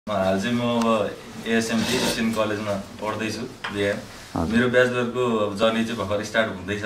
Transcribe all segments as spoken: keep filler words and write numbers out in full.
हाल चाहिँ म अब एएसएमटी एसियन कलेजमा पढ्दैछु बिएम। मेरो ब्याचलरको अब जर्नी चाहिँ भर्खर स्टार्ट हुँदैछ।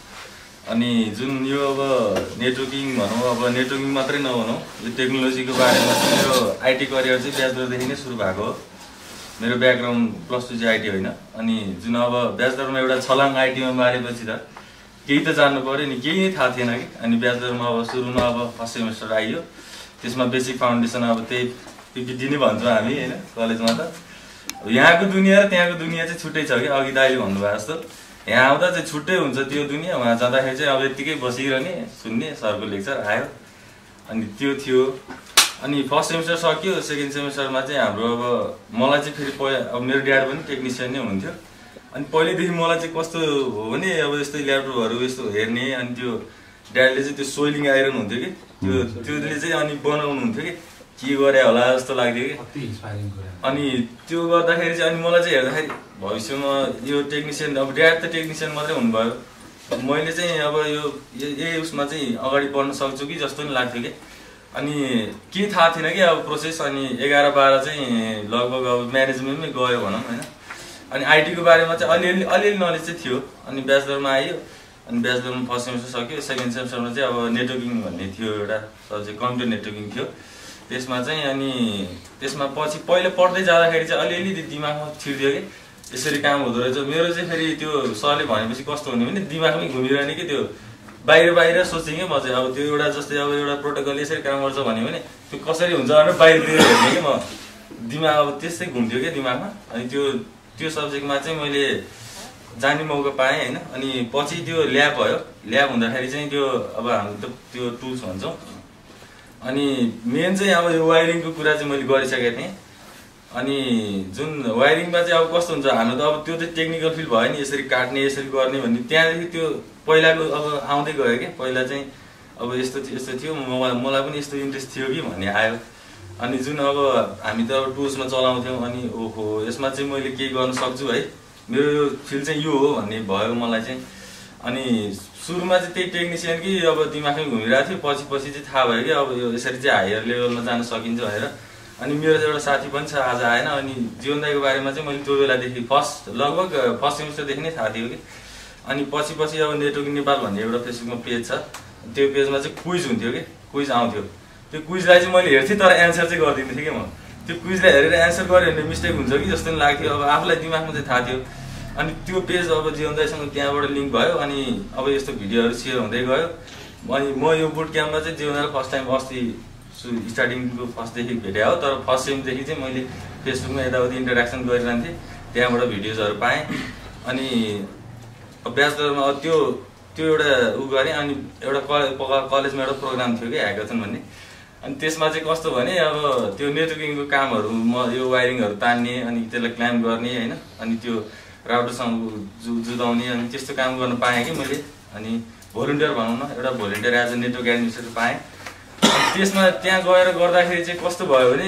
अनि जुन यो अब नेटवर्किङ भनौँ, अब नेटवर्किङ मात्रै नभनौँ, यो टेक्नोलोजीको बारेमा चाहिँ मेरो आइटी करियर चाहिँ ब्याचलरदेखि नै सुरु भएको हो। मेरो ब्याकग्राउन्ड प्लस टू चाहिँ आइटी होइन। अनि जुन अब ब्याचलरमा एउटा छलाङ आइटीमा मारेपछि त केही त जान्नु पऱ्यो नि, केही नै थाहा थिएन कि। अनि ब्याचलरमा अब सुरुमा अब फर्स्ट सेमेस्टर आइयो, त्यसमा बेसिक फाउन्डेसन अब त्यही पिपिटी नै भन्छौँ हामी होइन कलेजमा त। यहाँको दुनियाँ र त्यहाँको दुनियाँ चाहिँ छुट्टै छ कि, अघि दाइले भन्नुभयो जस्तो। यहाँ आउँदा चाहिँ छुट्टै हुन्छ त्यो दुनियाँ, वहाँ जाँदाखेरि चाहिँ अब यत्तिकै बसिरहने सुन्ने सरको लेक्चर आयो। अनि त्यो थियो। अनि फर्स्ट सेमेस्टर सक्यो, सेकेन्ड सेमेस्टरमा चाहिँ हाम्रो अब मलाई चाहिँ फेरि पहिला अब मेरो ड्याड पनि टेक्निसियन नै हुनुहुन्थ्यो। अनि पहिल्यैदेखि मलाई चाहिँ कस्तो हो भने अब यस्तै ल्यापटपहरू यस्तो हेर्ने, अनि त्यो ड्याडले चाहिँ त्यो सोइलिङ आइरन हुन्थ्यो कि, त्यो त्योले चाहिँ अनि बनाउनु हुन्थ्यो कि, के गरे होला जस्तो लाग्थ्यो कि। अनि त्यो गर्दाखेरि चाहिँ अनि मलाई चाहिँ हेर्दाखेरि भविष्यमा यो टेक्निसियन, अब ड्याड त टेक्निसियन मात्रै हुनुभयो, मैले चाहिँ अब यो यही उसमा चाहिँ अगाडि बढ्न सक्छु कि जस्तो नि लाग्थ्यो कि। अनि के थाहा थिएन कि अब प्रोसेस। अनि एघार बाह्र चाहिँ लगभग अब म्यानेजमेन्टमै गयो भनौँ होइन। अनि आइटीको बारेमा चाहिँ अलिअलि अलिअलि नलेज चाहिँ थियो। अनि ब्याचलरमा आयो, अनि ब्याचलरमा फर्स्ट सेमेस्टर सक्यो, सेकेन्ड सेमेस्टरमा चाहिँ अब नेटवर्किङ भन्ने थियो एउटा सब्जेक्ट, कम्प्युटर नेटवर्किङ थियो त्यसमा चाहिँ। अनि त्यसमा पछि पहिला पढ्दै जाँदाखेरि चाहिँ अलिअलि दिमागमा छिर्दियो कि यसरी काम हुँदो रहेछ। मेरो चाहिँ फेरि त्यो सरले भनेपछि कस्तो हुने भने दिमागमै घुमिरहने कि, त्यो बाहिर बाहिर सोचेँ कि म चाहिँ। अब त्यो एउटा जस्तै अब एउटा प्रोटोकल यसरी काम गर्छ भन्यो भने त्यो कसरी हुन्छ भनेर बाहिरतिर हेर्ने कि म, दिमाग अब त्यस्तै घुम्थ्यो क्या दिमागमा। अनि त्यो त्यो सब्जेक्टमा चाहिँ मैले जाने मौका पाएँ होइन। अनि पछि त्यो ल्याब भयो, ल्याब हुँदाखेरि चाहिँ त्यो अब हाम्रो त त्यो टुल्स भन्छौँ। अनि मेन चाहिँ अब यो वायरिङको कुरा चाहिँ मैले गरिसकेको थिएँ। अनि जुन वायरिङमा चाहिँ अब कस्तो हुन्छ, हाम्रो त अब त्यो चाहिँ टेक्निकल फिल्ड भयो नि, यसरी काट्ने यसरी गर्ने भन्ने, त्यहाँदेखि त्यो पहिलाको अब आउँदै गयो क्या। पहिला चाहिँ अब यस्तो यस्तो थियो, मलाई मलाई पनि यस्तो इन्ट्रेस्ट थियो कि भन्ने आयो। अनि जुन अब हामी त अब टुल्समा चलाउँथ्यौँ, अनि ओहो यसमा चाहिँ मैले केही गर्न सक्छु है, मेरो यो फिल्ड चाहिँ यो हो भन्ने भयो मलाई चाहिँ। अनि सुरुमा चाहिँ त्यही टेक्निसियन कि अब दिमागमै घुमिरहेको थियो, पछि पछि चाहिँ थाहा भयो कि अब यो यसरी चाहिँ हायर लेभलमा जान सकिन्छ भनेर। अनि मेरो चाहिँ एउटा साथी पनि छ, आज आएन। अनि जीवन दाइको बारेमा चाहिँ मैले त्यो बेलादेखि फर्स्ट लगभग फर्स्ट सेमिस्टरदेखि नै थाहा थियो कि। अनि पछि पछि अब नेटवर्किङ नेपाल भन्ने एउटा फेसबुकमा पेज छ, त्यो पेजमा चाहिँ क्विज हुन्थ्यो कि, क्विज आउँथ्यो। त्यो क्विजलाई चाहिँ मैले हेर्थेँ तर एन्सर चाहिँ गरिदिन्थेँ कि म। त्यो क्विजलाई हेरेर एन्सर गऱ्यो भने मिस्टेक हुन्छ कि जस्तो पनि लाग्थ्यो, अब आफूलाई दिमागमा चाहिँ थाहा थियो। अनि त्यो पेज अब जीवन दाइसँग त्यहाँबाट लिङ्क भयो। अनि अब यस्तो भिडियोहरू सेयर हुँदै गयो। अनि म यो बुट क्याम्पमा चाहिँ जीवन दाइलाई फर्स्ट टाइम अस्ति स्टार्टिङको फर्स्टदेखि भेटेँ हो, तर फर्स्ट सेमदेखि चाहिँ मैले फेसबुकमा यताउति इन्टरेक्सन गरिरहन्थेँ, त्यहाँबाट भिडियोजहरू पाएँ। अनि ब्याचलरमा त्यो त्यो एउटा उ गरेँ। अनि एउटा कलेजमा एउटा प्रोग्राम थियो कि ह्याकाथन भन्ने। अनि त्यसमा चाहिँ कस्तो भने अब त्यो नेटवर्किङको कामहरू, म यो वायरिङहरू तान्ने, अनि त्यसलाई क्लाइम्ब गर्ने होइन, अनि त्यो राउटरसँग जु जुदाउने, अनि त्यस्तो काम गर्न पाएँ कि मैले। अनि भोलिन्टियर भनौँ न, एउटा volunteer as a network administrator पाएँ। त्यसमा त्यहाँ गएर गर्दाखेरि चाहिँ कस्तो भयो भने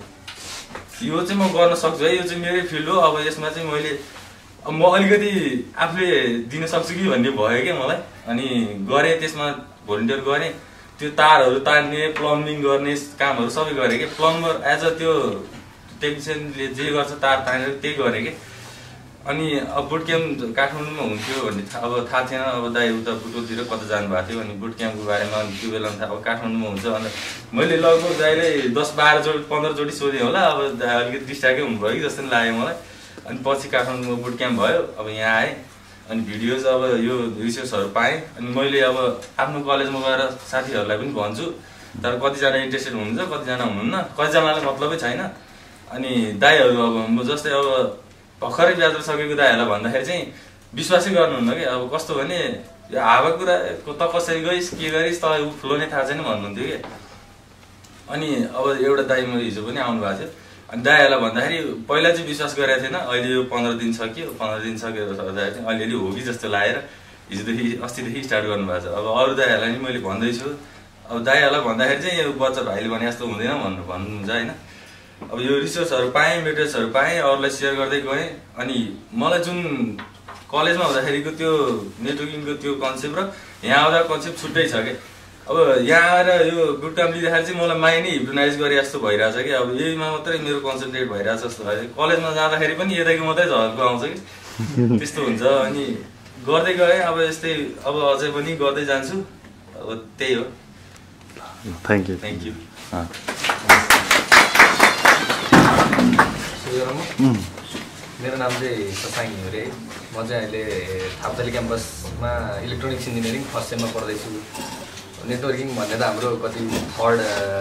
यो चाहिँ म गर्न सक्छु है, यो चाहिँ मेरै फिल्ड हो, अब यसमा चाहिँ मैले अब म अलिकति आफूले दिन सक्छु कि भन्ने भयो क्या मलाई। अनि गरेँ, त्यसमा भोलिन्टियर गरेँ। त्यो तारहरू तान्ने, प्लम्बिङ गर्ने कामहरू सबै गरेँ कि। प्लम्बर एज अ त्यो टेक्निसियनले जे गर्छ तार तानेर त्यही गरेँ कि। अनि अब बुट क्याम्प काठमाडौँमा हुन्थ्यो भन्ने अब थाहा थिएन। अब दाइ उता बुटोलतिर कता जानुभएको थियो, अनि बुट क्याम्पको बारेमा अनि त्यो बेलामा थाहा अब काठमाडौँमा हुन्छ। अन्त मैले लगभग दाइले दस बाह्र जोडी पन्ध्रचोटि सोधेँ होला। अब अलिकति डिस्ट्र्याक्टै हुनुभयो कि जस्तो पनि लाग्यो मलाई। अनि पछि काठमाडौँमा बुट क्याम्प भयो, अब यहाँ आएँ। अनि भिडियोज अब यो रिसोर्सहरू पाएँ। अनि मैले अब आफ्नो कलेजमा गएर साथीहरूलाई पनि भन्छु, तर कतिजना इन्ट्रेस्टेड हुनुहुन्छ, कतिजना हुनुहुन्न, कतिजनालाई मतलबै छैन। अनि दाइहरू अब म जस्तै अब भर्खरै ब्याचलर सकेको दाइहरूलाई भन्दाखेरि चाहिँ विश्वासै गर्नुहुन्न कि। अब कस्तो भने यो हावा कुरा त कसरी गइस् के गरिस् तँलाई ऊ फ्लो नै थाहा छैन भन्नुहुन्थ्यो कि। अनि अब एउटा दाइ मेरो हिजो पनि आउनु भएको थियो। अनि दाइहरूलाई भन्दाखेरि पहिला चाहिँ विश्वास गरेको थिएन, अहिले यो पन्ध्र दिन सक्यो, पन्ध्र दिन सकेर गर्दाखेरि चाहिँ अलिअलि हो कि जस्तो लागेर हिजोदेखि अस्तिदेखि स्टार्ट गर्नुभएको छ। अब अरू दाइहरूलाई नि मैले भन्दैछु। अब दाइहरूलाई भन्दाखेरि चाहिँ यो बच्चा भाइले भने जस्तो हुँदैन भन्नु भन्नुहुन्छ होइन। अब यो रिसोर्सहरू पाएँ, मेटेरियल्सहरू पाएँ, अरूलाई सेयर गर्दै गएँ। अनि मलाई जुन कलेजमा हुँदाखेरिको त्यो नेटवर्किङको त्यो कन्सेप्ट र यहाँ आउँदा कन्सेप्ट छुट्टै छ क्या। अब यहाँ आएर यो बुट क्याम्प लिँदाखेरि चाहिँ मलाई माइ नै हिप्नोटाइज गरे जस्तो भइरहेछ कि अब यहीमा मात्रै मेरो कन्सन्ट्रेट भइरहेछ जस्तो भयो कलेजमा जाँदाखेरि पनि यताको मात्रै झल्को आउँछ कि त्यस्तो हुन्छ अनि गर्दै गएँ अब यस्तै अब अझै पनि गर्दै जान्छु अब त्यही हो थ्याङ्क यू थ्याङ्क यू मेरो नाम चाहिँ ससाङ घिमिरे म चाहिँ अहिले थाप्थली क्याम्पसमा इलेक्ट्रोनिक्स इन्जिनियरिङ फर्स्ट सेममा पढ्दैछु नेटवर्किङ भन्ने त हाम्रो कति थर्ड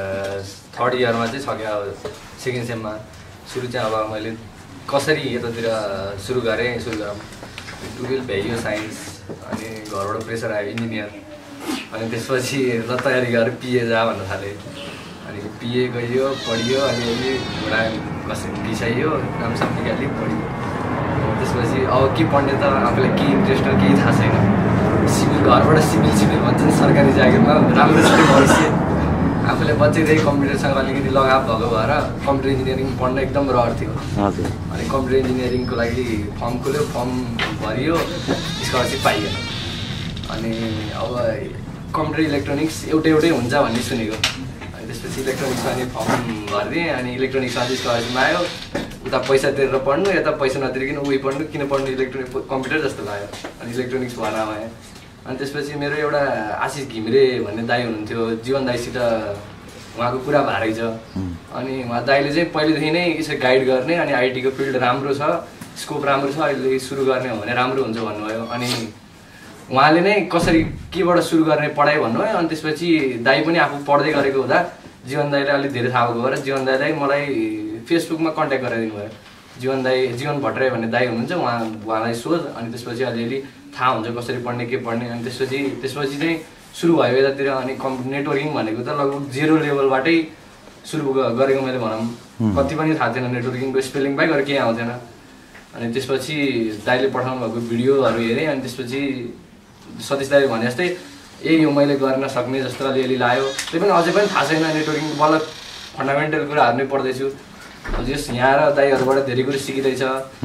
थर्ड इयरमा चाहिँ छ क्या सेकेन्ड सेममा सुरु चाहिँ अब मैले कसरी यतातिर सुरु गरेँ सुरु गरौँ टुवेल्भ भ्याइयो साइन्स अनि घरबाट प्रेसर आयो इन्जिनियर अनि त्यसपछि ल तयारी गरेर पिए जा भन्न थालेँ अनि पिए गयो पढियो अनि अलि घुँडा कसरी बिसाइयो नामसाम निकाल्यो पढियो त्यसपछि अब के पढ्ने त आफूलाई केही इन्ट्रेस्ट केही थाहा छैन सिभिल घरबाट सिभिल सिभिल भन्छ सरकारी जागिरमा राम्रो छ भविष्य आफूले बच्चैदेखि कम्प्युटरसँग अलिकति लगाव भएको भएर कम्प्युटर इन्जिनियरिङ पढ्न एकदम रहर थियो अनि कम्प्युटर इन्जिनियरिङको लागि फर्म खोल्यो फर्म भरियो स्कलरसिप पाइयो अनि अब कम्प्युटर इलेक्ट्रोनिक्स एउटै एउटै हुन्छ भन्ने सुनेको अनि त्यसपछि इलेक्ट्रोनिक्समा अनि फर्म भरिदिएँ अनि इलेक्ट्रोनिक्समा चाहिँ स्कलरसिप आयो उता पैसा तिरेर पढ्नु यता पैसा नतिरिकन उही पढ्नु किन पढ्नु इलेक्ट्रोनिक कम्प्युटर जस्तो लाग्यो अनि इलेक्ट्रोनिक्स भएर आएँ अनि त्यसपछि मेरो एउटा आशिष घिमिरे भन्ने दाई हुनुहुन्थ्यो जीवन दाईसित उहाँको कुरा भएरै छ अनि उहाँ दाईले चाहिँ पहिलेदेखि नै यसरी गाइड गर्ने अनि आइटीको फिल्ड राम्रो छ स्कोप राम्रो छ अहिले सुरु गर्ने हो भने राम्रो हुन्छ भन्नुभयो अनि उहाँले नै कसरी केबाट सुरु गर्ने पढाइ भन्नुभयो अनि त्यसपछि दाई पनि आफू पढ्दै गरेको हुँदा जीवन दाईले अलिक धेरै थाहा भएको भएर जीवन दाईलाई मलाई फेसबुकमा कन्ट्याक्ट गराइदिनु भयो जीवन दाई जीवन भट्टराई भन्ने दाई हुनुहुन्छ उहाँ उहाँलाई सोध अनि त्यसपछि अलिअलि थाहा हुन्छ कसरी पढ्ने के पढ्ने अनि त्यसपछि त्यसपछि चाहिँ सुरु भयो यतातिर अनि कम् नेटवर्किङ भनेको त लगभग जेरो लेभलबाटै सुरु गरेको मैले भनौँ कति पनि थाहा थिएन नेटवर्किङको स्पेलिङ बाहेक अरू केही आउँथेन अनि त्यसपछि दाईले पठाउनु भएको भिडियोहरू हेरेँ अनि त्यसपछि सतीश दाईले भने जस्तै ए यो मैले गर्न सक्ने जस्तो अलिअलि लाग्यो त्यही पनि अझै पनि थाहा छैन नेटवर्किङ बल्ल फन्डामेन्टल कुराहरू नै पढ्दैछु जस यहाँ र दाईहरूबाट धेरै कुरो सिकिँदैछ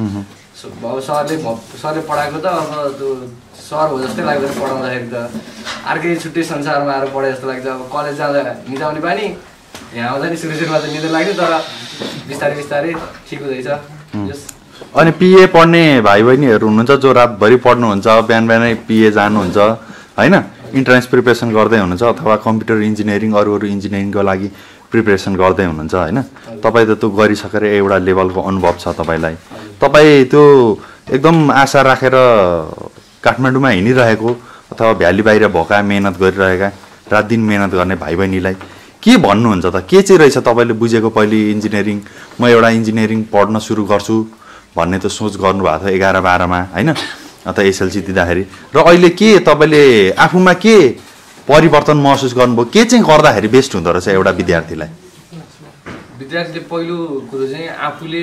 अब सरले सरले पढाएको त अब त्यो सर हो जस्तै लाग्दैन पढाउँदाखेरि त अर्कै छुट्टै संसारमा आएर पढे जस्तो लाग्छ अब कलेज जाँदा निदाउने बानी यहाँ आउँदा नि सुरु सुरुमा त निदा लाग्यो तर बिस्तारै बिस्तारै ठिक हुँदैछ अनि पिए पढ्ने भाइ बहिनीहरू हुनुहुन्छ जो रातभरि पढ्नुहुन्छ बिहान बिहानै पिए जानुहुन्छ होइन इन्ट्रान्स प्रिपेरेसन गर्दै हुनुहुन्छ अथवा कम्प्युटर इन्जिनियरिङ अरू अरू इन्जिनियरिङको लागि प्रिपेरेसन गर्दै हुनुहुन्छ होइन तपाईँ त त्यो गरिसकेर एउटा लेभलको अनुभव छ तपाईँलाई तपाईँ त्यो एकदम आशा राखेर काठमाडौँमा हिँडिरहेको अथवा भ्याली बाहिर भएका मेहनत गरिरहेका रात दिन मेहनत गर्ने भाइ बहिनीलाई के भन्नुहुन्छ त के चाहिँ रहेछ तपाईँले बुझेको पहिले इन्जिनियरिङ म एउटा इन्जिनियरिङ पढ्न सुरु गर्छु भन्ने त सोच गर्नुभएको थियो एघार बाह्रमा होइन अथवा एसएलसी दिँदाखेरि र अहिले के तपाईँले आफूमा के परिवर्तन महसुस गर्नुभयो के चाहिँ गर्दाखेरि बेस्ट हुँदो रहेछ एउटा विद्यार्थीलाई विद्यार्थीले पहिलो कुरो चाहिँ आफूले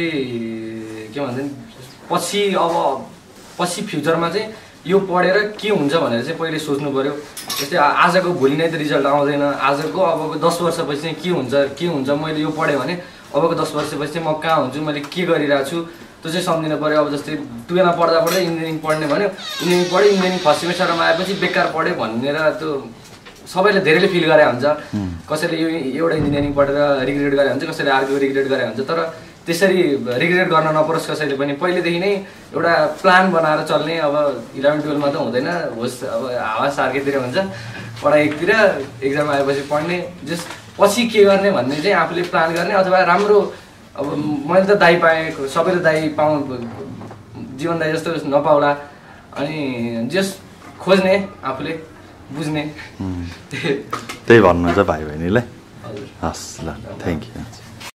के भन्छ नि पछि अब पछि फ्युचरमा चाहिँ यो पढेर के हुन्छ भनेर चाहिँ पहिले सोच्नु पऱ्यो जस्तै आजको भोलि नै त रिजल्ट आउँदैन आजको अबको दस वर्षपछि चाहिँ के हुन्छ के हुन्छ मैले यो पढेँ भने अबको दस वर्षपछि चाहिँ म कहाँ हुन्छु मैले के गरिरहेको छु त्यो चाहिँ सम्झिनु पऱ्यो अब जस्तै टुवेल्भमा पढ्दा पढ्दै इन्जिनियरिङ पढ्ने भन्यो इन्जिनियरिङ पढ्यो इन्जिनियरिङ फर्स्ट सेमेस्टरमा आएपछि बेकार पढ्यो भनेर त्यो सबैले धेरैले फिल गरे हुन्छ कसैले यो एउटा इन्जिनियरिङ पढेर रिग्रेट गरे हुन्छ कसैले अर्को रिग्रेट गरे हुन्छ तर त्यसरी रिग्रेट गर्न नपरोस् कसैले पनि पहिलेदेखि नै एउटा प्लान बनाएर चल्ने अब इलेभेन टुवेल्भमा त हुँदैन होस् अब हावा सार्केतिर हुन्छ पढाइ एकतिर एक्जाम आएपछि पढ्ने जस पछि के गर्ने भन्ने चाहिँ आफूले प्लान गर्ने अथवा राम्रो अब मैले त दाइ पाएँ सबैले दाइ पाउँ जीवन दाइ जस्तो नपाउला अनि जस खोज्ने आफूले बुझ्ने त्यही भन्नुहुन्छ भाइ बहिनीलाई हस् ल थ्याङ्क यू